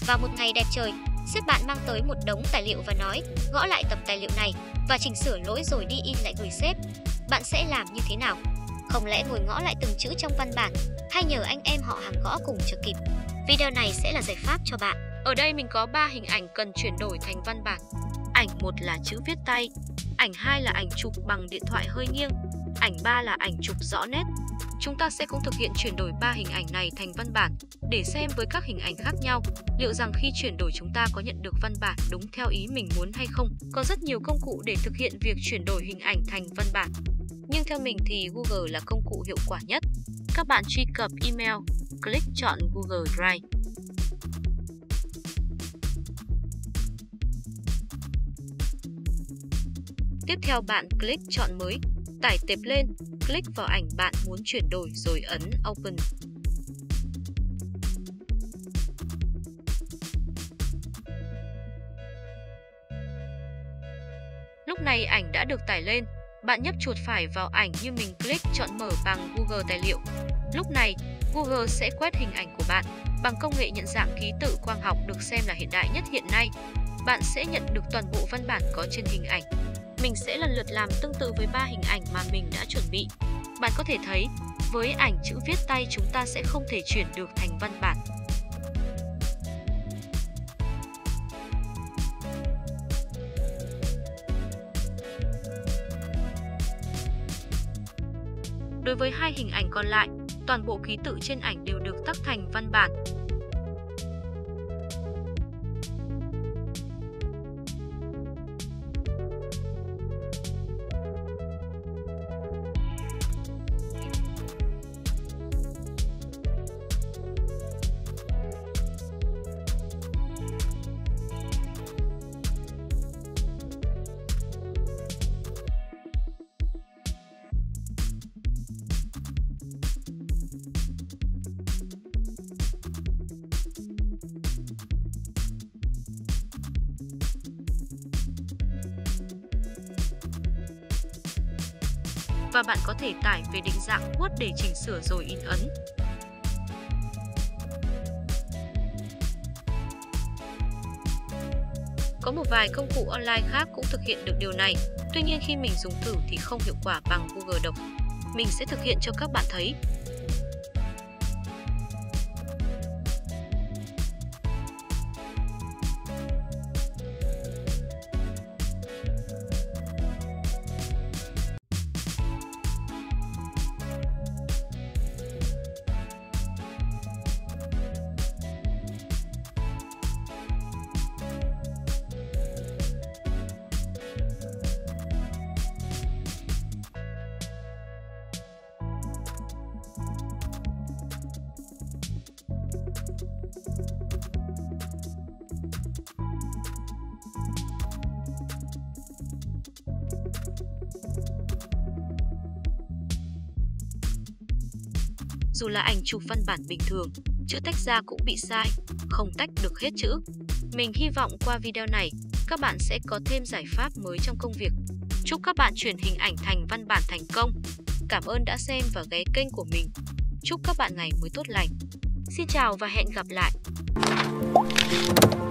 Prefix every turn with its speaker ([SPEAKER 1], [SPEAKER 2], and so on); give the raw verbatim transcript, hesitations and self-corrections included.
[SPEAKER 1] Vào một ngày đẹp trời, sếp bạn mang tới một đống tài liệu và nói, gõ lại tập tài liệu này và chỉnh sửa lỗi rồi đi in lại gửi sếp. Bạn sẽ làm như thế nào? Không lẽ ngồi gõ lại từng chữ trong văn bản, hay nhờ anh em họ hàng gõ cùng cho kịp? Video này sẽ là giải pháp cho bạn.
[SPEAKER 2] Ở đây mình có ba hình ảnh cần chuyển đổi thành văn bản. Ảnh một là chữ viết tay, ảnh hai là ảnh chụp bằng điện thoại hơi nghiêng, ảnh ba là ảnh chụp rõ nét. Chúng ta sẽ cũng thực hiện chuyển đổi ba hình ảnh này thành văn bản để xem với các hình ảnh khác nhau liệu rằng khi chuyển đổi chúng ta có nhận được văn bản đúng theo ý mình muốn hay không. Có rất nhiều công cụ để thực hiện việc chuyển đổi hình ảnh thành văn bản, nhưng theo mình thì Google là công cụ hiệu quả nhất. Các bạn truy cập email, click chọn Google Drive. Tiếp theo bạn click chọn mới, tải tệp lên, click vào ảnh bạn muốn chuyển đổi rồi ấn Open. Lúc này ảnh đã được tải lên, bạn nhấp chuột phải vào ảnh như mình click chọn mở bằng Google Tài liệu. Lúc này, Google sẽ quét hình ảnh của bạn bằng công nghệ nhận dạng ký tự quang học được xem là hiện đại nhất hiện nay. Bạn sẽ nhận được toàn bộ văn bản có trên hình ảnh. Mình sẽ lần lượt làm tương tự với ba hình ảnh mà mình đã chuẩn bị. Bạn có thể thấy, với ảnh chữ viết tay chúng ta sẽ không thể chuyển được thành văn bản. Đối với hai hình ảnh còn lại, toàn bộ ký tự trên ảnh đều được tắc thành văn bản. Và bạn có thể tải về định dạng Word để chỉnh sửa rồi in ấn. Có một vài công cụ online khác cũng thực hiện được điều này, tuy nhiên khi mình dùng thử thì không hiệu quả bằng Google Docs. Mình sẽ thực hiện cho các bạn thấy. Dù là ảnh chụp văn bản bình thường, chữ tách ra cũng bị sai, không tách được hết chữ. Mình hy vọng qua video này, các bạn sẽ có thêm giải pháp mới trong công việc. Chúc các bạn chuyển hình ảnh thành văn bản thành công. Cảm ơn đã xem và ghé kênh của mình. Chúc các bạn ngày mới tốt lành. Xin chào và hẹn gặp lại.